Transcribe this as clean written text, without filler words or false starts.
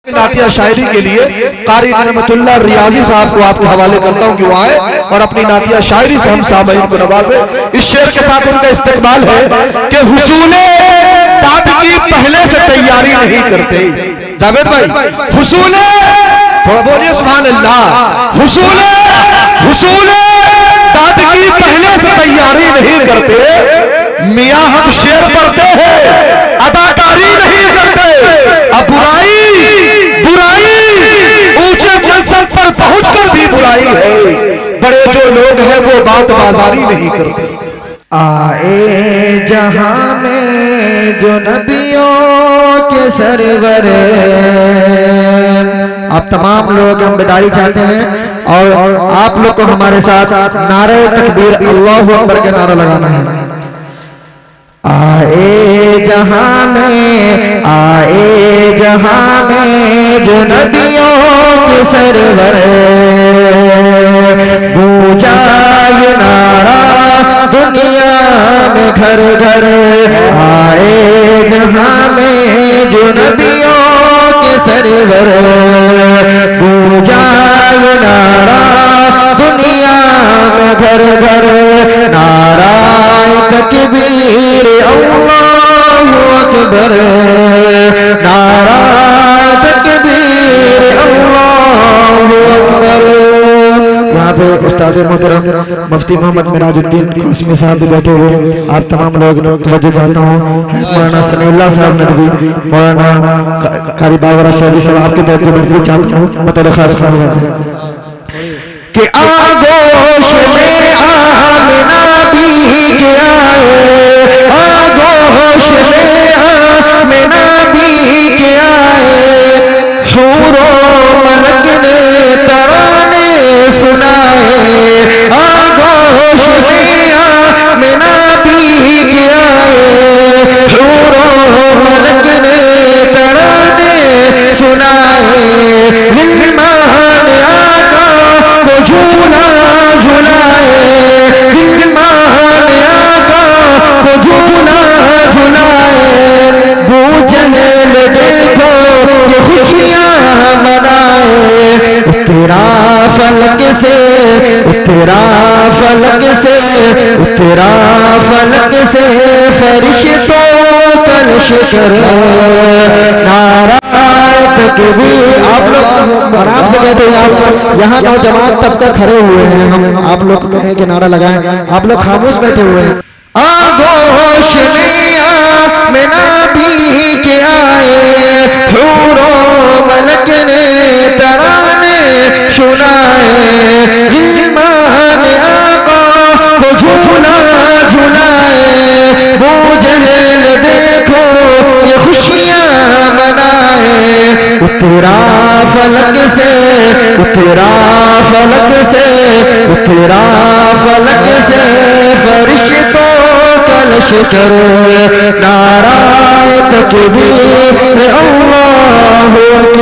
نعتیہ شاعری کے لیے قاری نعمت اللہ ریاضی صاحب کو آپ کے حوالے کرتا ہوں کہ وہ آئے اور اپنی نعتیہ شاعری سے ہم سامعین کو نوازے. اس شعر کے ساتھ ان کا استقبال ہے کہ حصول داد کی پہلے سے تیاری نہیں کرتے. جاوید بھائی حصول بولیے سبحان اللہ. حصول داد کی پہلے سے تیاری نہیں کرتے. میاں ہم شعر پڑھتے ہیں اداکاری نہیں کرتے. اب برائی اونچے منصب پر پہنچ کر بھی برائی ہے. بڑے جو لوگ ہیں وہ بات بازاری نہیں کرتے. آئے جہاں میں جو نبیوں کے سرور. آپ تمام لوگ ہم بیداری چاہتے ہیں اور آپ لوگ کو ہمارے ساتھ نعرہ تکبیر اللہ اکبر کے نعرہ لگانا ہے. آئے جہاں میں جو نبیوں کے سرور. گونجا یہ نعرہ دنیا میں گھر گھر. آئے جہاں میں جو نبیوں کے سرور. گونجا یہ نعرہ دنیا میں گھر گھر. نعرہ تکبیر اللہ اکبر. نعرہ تکبیر اللہ اکبر. یہاں پہ استاد محترم مفتی محمد مراج الدین قاسمی صاحب بھی بیٹھے ہوئے. آپ تمام لوگ توجہ چاہتا ہوں. مولانا سمیع اللہ صاحب ندوی, مولانا قاری باورہ شہری صاحب آپ کے توجہ میں چاہتا ہوں. بطور خاص کہ آگوش میں آمنہ بھی کیا ہے. آگوش میں آمنہ بھی کیا ہے. حور و ملک نے ترانے سنائے. آگوش میں آمنہ بھی کیا ہے. حور و ملک نے ترانے سنائے. غلمان آقا کو جھولا جھلائے. غلمان آقا کو جھولا جھلائے. بو جہل دیکھو یہ خوشیاں منائے. اترا فلک سے اترا فلک سے اترا فلک سے فرشتوں کلش کر. نعرہ تکبیر. آپ لوگ آرام سے بیٹھے ہیں. آپ یہاں نوجوان طبقہ کھڑے ہوئے ہیں. ہم آپ لوگ کہیں کہ نعرہ لگائیں. آپ لوگ خاموش بیٹھے ہوئے ہیں. آگوش میں آمنہ بھی کیا ہے. حور و ملک نے ترانے سنائے. غلمان آقا کو جھولا جھلائے. بو جہل دیکھو یہ خوشیاں منائے. اترا فلک سے اترا فلک سے اترا فلک سے فرشتوں کلش کرو. نعرہ تکبیر اللہ